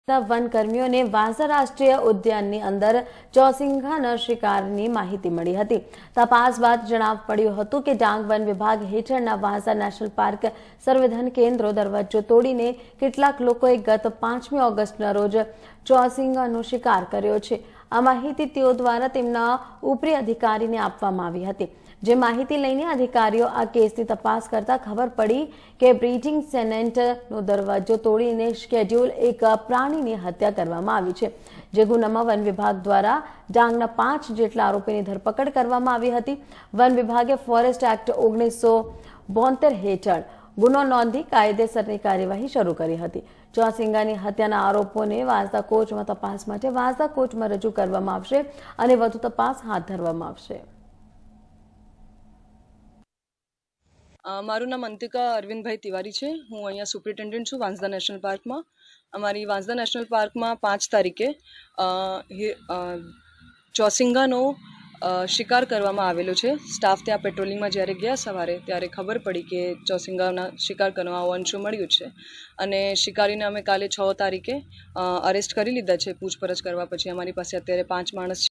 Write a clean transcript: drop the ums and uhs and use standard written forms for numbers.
One कर्मीओं ने वांसा राष्ट्रीय उद्यान अंदर चौसिंघाना शिकारनी माहिती मળી હતી। तपास बाद જણાવ પડ્યું હતું કે ડાંગ વન વિભાગ હેઠળના વાંસા નેશનલ પાર્ક સંવર્ધન કેન્દ્રો દરવાજો તોડીને કેટલાક લોકોએ ગત 5મી ઓગસ્ટના રોજ ચૌસિંઘાનો શિકાર કર્યો છે। આ માહિતી તેઓ દ્વારા તેમના ઉપરી અધિકારીને આપવામાં આવી હતી, જે માહિતી લઈને અધિકારીઓ આ કેસની તપાસ કરતા ખબર પડી કે બ્રીડિંગ સેન્ટરનો દરવાજો તોડીને શેડ્યુલ એક પ્રાણીની હત્યા કરવામાં આવી છે। જે ગુનામાં વન વિભાગ દ્વારા ડાંગના 5 જેટલા આરોપીની ધરપકડ કરવામાં આવી હતી। વન વિભાગે ફોરેસ્ટ એક્ટ 1972 હેઠળ ગુનો નોંધી કાયદેસરની કાર્યવાહી શરૂ કરી હતી। ચૌસિંઘાની હત્યાના આરોપોને વાંસદા કોર્ટમાં તપાસ માટે વાંસદા કોર્ટમાં રજૂ કરવામાં આવશે અને વધુ તપાસ હાથ ધરવામાં આવશે। મારું નામ અંતિકા અરવિંદભાઈ તિવારી છે। હું અહીંયા સુપ્રિન્ટેન્ડન્ટ છું વાંસદા નેશનલ પાર્કમાં। અમારી વાંસદા નેશનલ પાર્કમાં 5 તારીખે ચૌસિંઘાનો શિકાર કરવામાં આવેલો છે। સ્ટાફ ત્યાં પેટ્રોલિંગમાં જ્યારે ગયા સવારે ત્યારે ખબર પડી કે ચૌસિંઘાના શિકાર કરવા અંશો મળ્યું છે અને શિકારીને અમે કાલે 6 તારીખે અરેસ્ટ કરી લીધા છે। પૂછપરછ કરવા પછી અમારી પાસે અત્યારે 5 માણસ